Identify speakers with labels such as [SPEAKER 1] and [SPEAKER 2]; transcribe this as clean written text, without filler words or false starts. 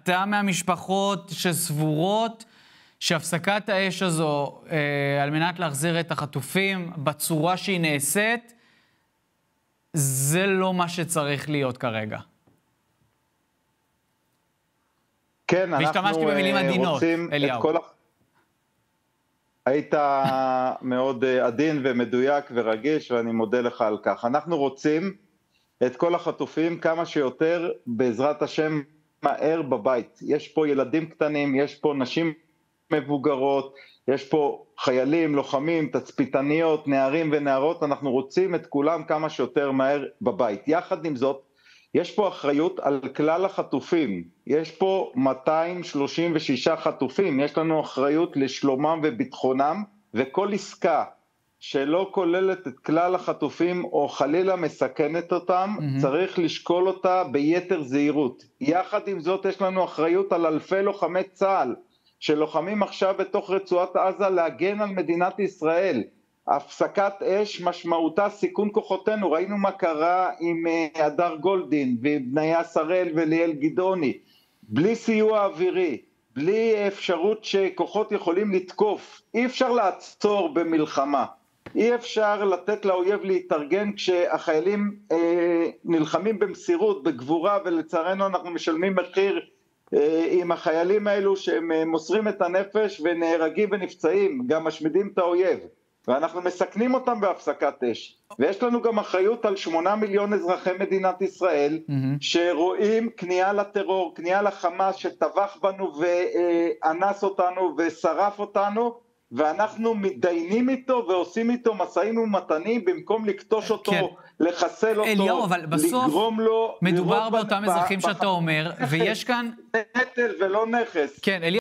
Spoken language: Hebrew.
[SPEAKER 1] אתה מהמשפחות שסבורות שהפסקת האש הזו, על מנת להחזיר את החטופים בצורה שהיא נעשית, זה לא מה שצריך להיות כרגע.
[SPEAKER 2] כן, אנחנו רוצים את כל... היית מאוד עדין ומדויק ורגיש, ואני מודה לך על כך. אנחנו רוצים את כל החטופים כמה שיותר, בעזרת השם, מהר בבית. יש פה ילדים קטנים, יש פה נשים מבוגרות, יש פה חיילים, לוחמים, תצפיתניות, נערים ונערות, אנחנו רוצים את כולם כמה שיותר מהר בבית. יחד עם זאת, יש פה אחריות על כלל החטופים, יש פה 236 חטופים, יש לנו אחריות לשלומם וביטחונם, וכל עסקה שלא כוללת את כלל החטופים או חלילה מסכנת אותם, צריך לשקול אותה ביתר זהירות. יחד עם זאת יש לנו אחריות על אלפי לוחמי צה"ל, שלוחמים עכשיו בתוך רצועת עזה להגן על מדינת ישראל. הפסקת אש משמעותה סיכון כוחותינו, ראינו מה קרה עם הדר גולדין ובניה שראל וליאל גדעוני, בלי סיוע אווירי, בלי אפשרות שכוחות יכולים לתקוף, אי אפשר לעצור במלחמה, אי אפשר לתת לאויב להתארגן כשהחיילים נלחמים במסירות, בגבורה, ולצערנו אנחנו משלמים מחיר עם החיילים האלו שהם מוסרים את הנפש ונהרגים ונפצעים, גם משמידים את האויב. ואנחנו מסכנים אותם בהפסקת אש. ויש לנו גם אחריות על 8 מיליון אזרחי מדינת ישראל, שרואים כניעה לטרור, כניעה לחמאס שטבח בנו ואנס אותנו ושרף אותנו, ואנחנו מתדיינים איתו ועושים איתו משאים ומתנים, במקום לקטוש אותו, לחסל אותו,
[SPEAKER 1] אליהו, אבל בסוף
[SPEAKER 2] לגרום לו...
[SPEAKER 1] מדובר באותם אזרחים שאתה אומר, ויש כאן...
[SPEAKER 2] נטל ולא נכס.
[SPEAKER 1] כן, אליהו.